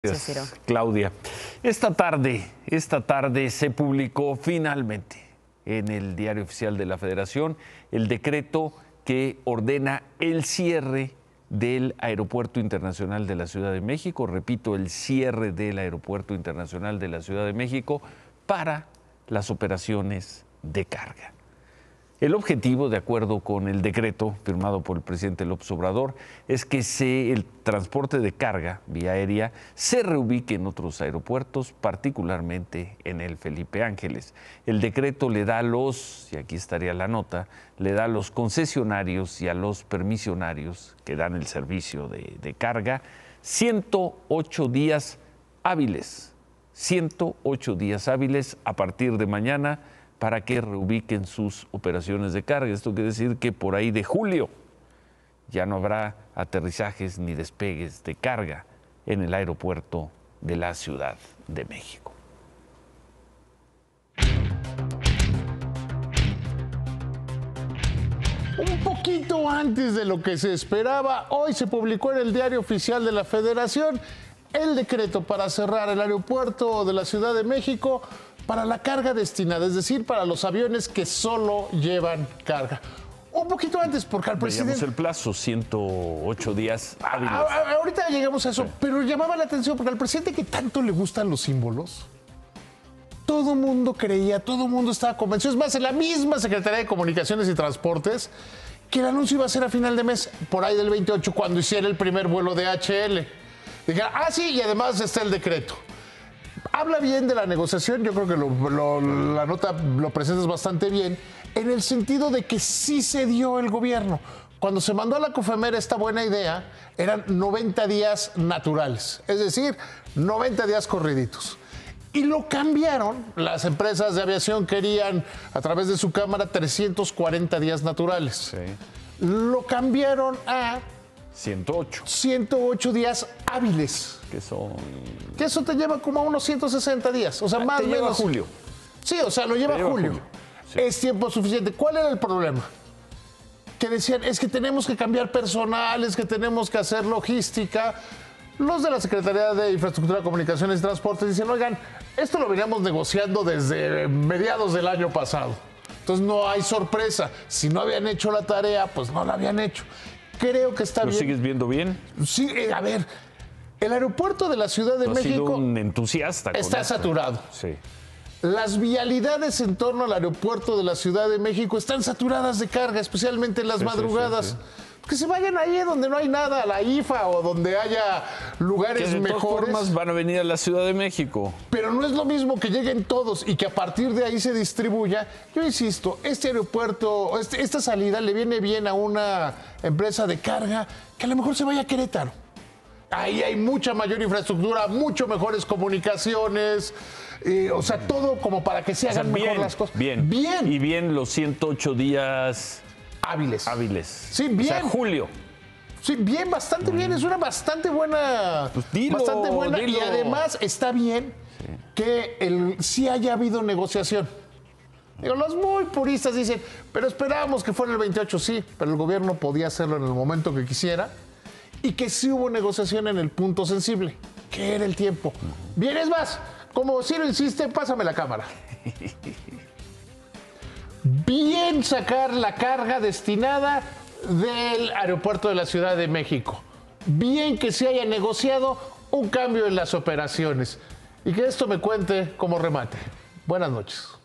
Gracias, Claudia. Esta tarde se publicó finalmente en el Diario Oficial de la Federación el decreto que ordena el cierre del Aeropuerto Internacional de la Ciudad de México. Repito, el cierre del Aeropuerto Internacional de la Ciudad de México para las operaciones de carga. El objetivo, de acuerdo con el decreto firmado por el presidente López Obrador, es que el transporte de carga vía aérea se reubique en otros aeropuertos, particularmente en el Felipe Ángeles. El decreto le da y aquí estaría la nota, le da a los concesionarios y a los permisionarios que dan el servicio de carga 108 días hábiles. 108 días hábiles a partir de mañana para que reubiquen sus operaciones de carga. Esto quiere decir que por ahí de julio ya no habrá aterrizajes ni despegues de carga en el aeropuerto de la Ciudad de México. Un poquito antes de lo que se esperaba, hoy se publicó en el Diario Oficial de la Federación el decreto para cerrar el aeropuerto de la Ciudad de México para la carga destinada, es decir, para los aviones que solo llevan carga. Un poquito antes, porque al presidente... Veíamos el plazo, 108 días hábiles. Ahorita llegamos a eso, pero llamaba la atención porque al presidente que tanto le gustan los símbolos, todo mundo creía, todo mundo estaba convencido, es más, en la misma Secretaría de Comunicaciones y Transportes, que el anuncio iba a ser a final de mes, por ahí del 28, cuando hiciera el primer vuelo de HL. Dijeron, sí, y además está el decreto. Habla bien de la negociación, yo creo que la nota lo presentas bastante bien, en el sentido de que sí se dio el gobierno. Cuando se mandó a la COFEMER esta buena idea, eran 90 días naturales, es decir, 90 días corriditos. Y lo cambiaron, las empresas de aviación querían, a través de su cámara, 340 días naturales. Sí. Lo cambiaron a 108. 108 días hábiles. Que eso te lleva como a unos 160 días. O sea, más o menos. Lleva julio. Sí, o sea, lo lleva julio. Sí. Es tiempo suficiente. ¿Cuál era el problema? Que decían, es que tenemos que cambiar personal, es que tenemos que hacer logística. Los de la Secretaría de Infraestructura, Comunicaciones y Transportes dicen, oigan, esto lo veníamos negociando desde mediados del año pasado. Entonces no hay sorpresa. Si no habían hecho la tarea, pues no la habían hecho. Creo que está bien. ¿Lo sigues viendo bien? Sí, a ver, el aeropuerto de la Ciudad de México... Has sido un entusiasta. Está saturado. Sí. Las vialidades en torno al aeropuerto de la Ciudad de México están saturadas de carga, especialmente en las madrugadas. Sí. Que se vayan ahí donde no hay nada, a la IFA o donde haya lugares que de mejores. Todas formas van a venir a la Ciudad de México. Pero no es lo mismo que lleguen todos y que a partir de ahí se distribuya. Yo insisto, este aeropuerto, esta salida le viene bien a una empresa de carga que a lo mejor se vaya a Querétaro. Ahí hay mucha mayor infraestructura, mucho mejores comunicaciones, o sea, todo como para que se hagan mejor las cosas. Bien. Y bien los 108 días... hábiles. Sí, bien. O sea, julio. Sí, bien, bastante bien. Es una bastante buena. Pues dilo. Y además está bien que sí haya habido negociación. Digo, los muy puristas dicen, pero esperábamos que fuera el 28, sí, pero el gobierno podía hacerlo en el momento que quisiera y que sí hubo negociación en el punto sensible, que era el tiempo. Bien, es más, como Ciro insiste, pásame la cámara. Bien sacar la carga destinada del aeropuerto de la Ciudad de México. Bien que se haya negociado un cambio en las operaciones. Y que esto me cuente como remate. Buenas noches.